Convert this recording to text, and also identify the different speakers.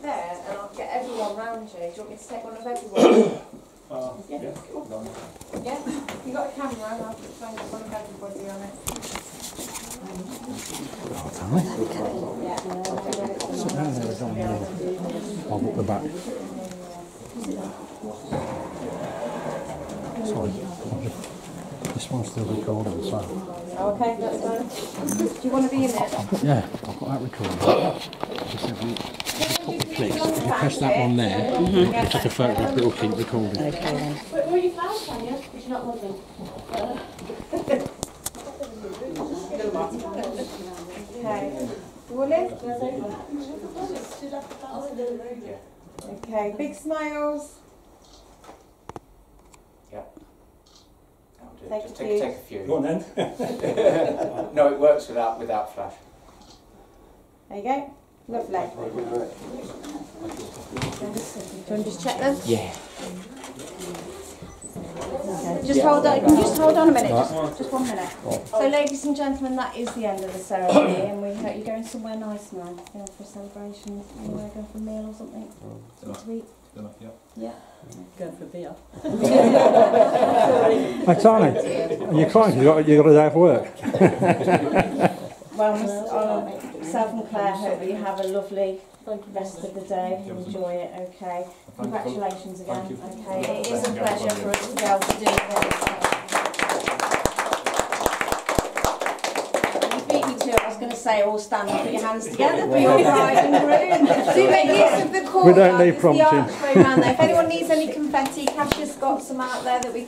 Speaker 1: there and I'll get everyone round you. Do you want me to take one of everyone?
Speaker 2: Yeah.
Speaker 1: Yeah? You got a camera and I'll try and get one of everybody on it. Yeah.
Speaker 3: I'll book the back. Sorry. This one's still recording, so.
Speaker 1: Oh, okay, that's fine. Do you want to be in it?
Speaker 3: Yeah, I've got that recording. Just if you put the clicks, if you press that one there, you take a photograph, it'll keep recording.
Speaker 4: Okay then.
Speaker 1: Where are your flowers, Tanya? Did you not want them? Okay. Rolling? Okay, big smiles.
Speaker 2: Yeah.
Speaker 1: Just
Speaker 2: take a few.
Speaker 5: Go on then.
Speaker 2: No, it works without flash.
Speaker 1: There you go. Lovely. Do you want to just check them?
Speaker 2: Yeah.
Speaker 1: Okay. Just hold on a minute, just 1 minute. So ladies and gentlemen, that is the end of the ceremony and we hope you're going somewhere nice now. Going for a celebration, anywhere, going for a meal or something? Something to eat? Yeah.
Speaker 4: Going for beer.
Speaker 3: Hey Tani, are you crying? You got a day of work?
Speaker 1: Well, myself and Claire hope that you have a lovely rest of the day. Enjoy it, okay? Congratulations again, okay? It is a pleasure for us to be able to do this. You beat me to it. I was going to say all stand and put your hands together for your bride and groom. Do make use of the courtyard.
Speaker 3: We don't need
Speaker 1: It's
Speaker 3: prompting.
Speaker 1: the archway round there. If anyone needs any confetti, Cash's got some out there that we